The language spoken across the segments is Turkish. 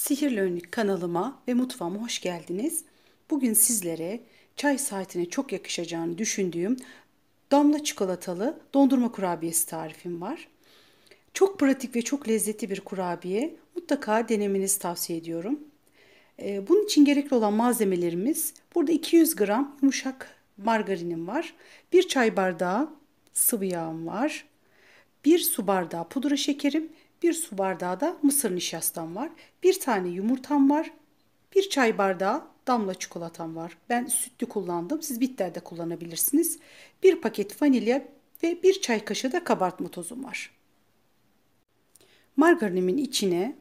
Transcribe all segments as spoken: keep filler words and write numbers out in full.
Sihirli Önlük kanalıma ve mutfağıma hoş geldiniz. Bugün sizlere çay saatine çok yakışacağını düşündüğüm damla çikolatalı dondurma kurabiyesi tarifim var. Çok pratik ve çok lezzetli bir kurabiye. Mutlaka denemenizi tavsiye ediyorum. Ee, Bunun için gerekli olan malzemelerimiz: burada iki yüz gram yumuşak margarinim var. bir çay bardağı sıvı yağım var. bir su bardağı pudra şekerim, bir su bardağı da mısır nişastam var. bir tane yumurtam var. bir çay bardağı damla çikolatam var. Ben sütlü kullandım. Siz bitter de kullanabilirsiniz. bir paket vanilya ve bir çay kaşığı da kabartma tozum var. Margarinimin içine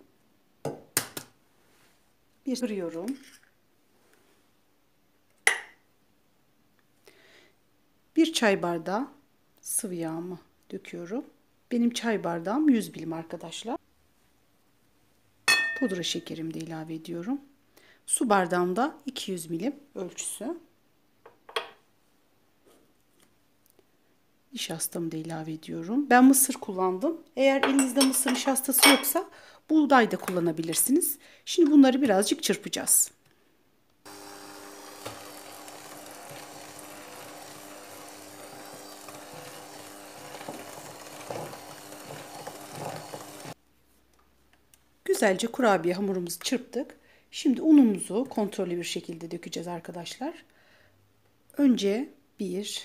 bir kırıyorum. bir çay bardağı sıvı yağımı döküyorum. Benim çay bardağım yüz milim arkadaşlar. Pudra şekerimi de ilave ediyorum. Su bardağımda iki yüz milim ölçüsü. Nişastamı da ilave ediyorum. Ben mısır kullandım. Eğer elinizde mısır nişastası yoksa buğday da kullanabilirsiniz. Şimdi bunları birazcık çırpacağız. Güzelce kurabiye hamurumuzu çırptık. Şimdi unumuzu kontrollü bir şekilde dökeceğiz arkadaşlar. Önce bir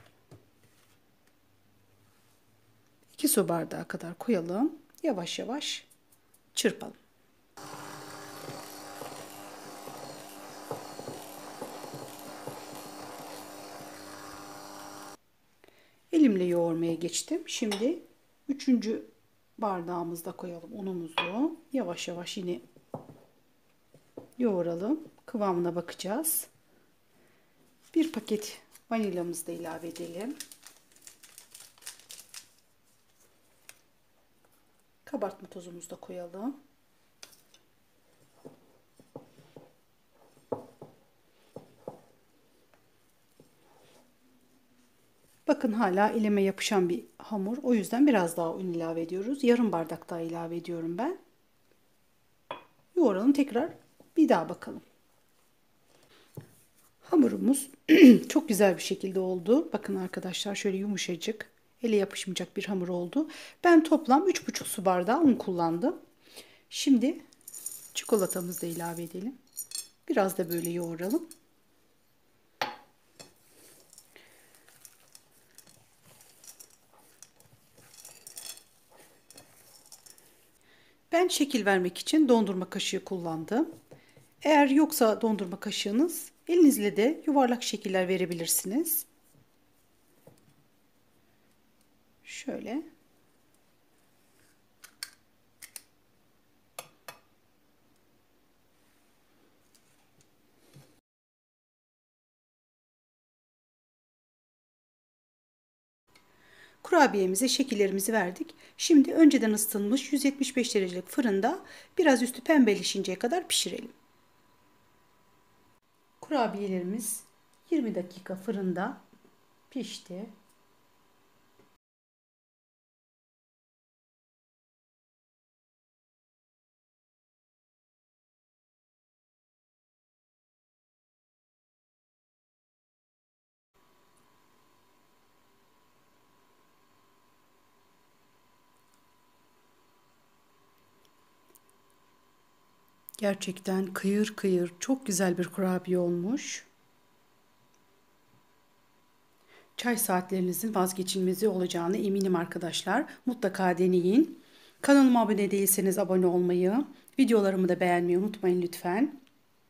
iki su bardağı kadar koyalım. Yavaş yavaş çırpalım. Elimle yoğurmaya geçtim. Şimdi üçüncü bardağımızda koyalım unumuzu. Yavaş yavaş yine yoğuralım. Kıvamına bakacağız. Bir paket vanilyamızı da ilave edelim. Kabartma tozumuzu da koyalım. Bakın hala elime yapışan bir hamur. O yüzden biraz daha un ilave ediyoruz. Yarım bardak daha ilave ediyorum ben. Yoğuralım tekrar. Bir daha bakalım. Hamurumuz çok güzel bir şekilde oldu. Bakın arkadaşlar şöyle yumuşacık, ele yapışmayacak bir hamur oldu. Ben toplam üç buçuk su bardağı un kullandım. Şimdi çikolatamızı da ilave edelim. Biraz da böyle yoğuralım. Ben şekil vermek için dondurma kaşığı kullandım. Eğer yoksa dondurma kaşığınız, elinizle de yuvarlak şekiller verebilirsiniz. Şöyle. Kurabiyemize şekillerimizi verdik. Şimdi önceden ısıtılmış yüz yetmiş beş derecelik fırında biraz üstü pembeleşinceye kadar pişirelim. Kurabiyelerimiz yirmi dakika fırında pişti. Gerçekten kıyır kıyır çok güzel bir kurabiye olmuş. Çay saatlerinizin vazgeçilmezi olacağına eminim arkadaşlar. Mutlaka deneyin. Kanalıma abone değilseniz abone olmayı, videolarımı da beğenmeyi unutmayın lütfen.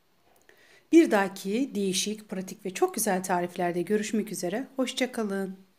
Bir dahaki değişik, pratik ve çok güzel tariflerde görüşmek üzere. Hoşça kalın.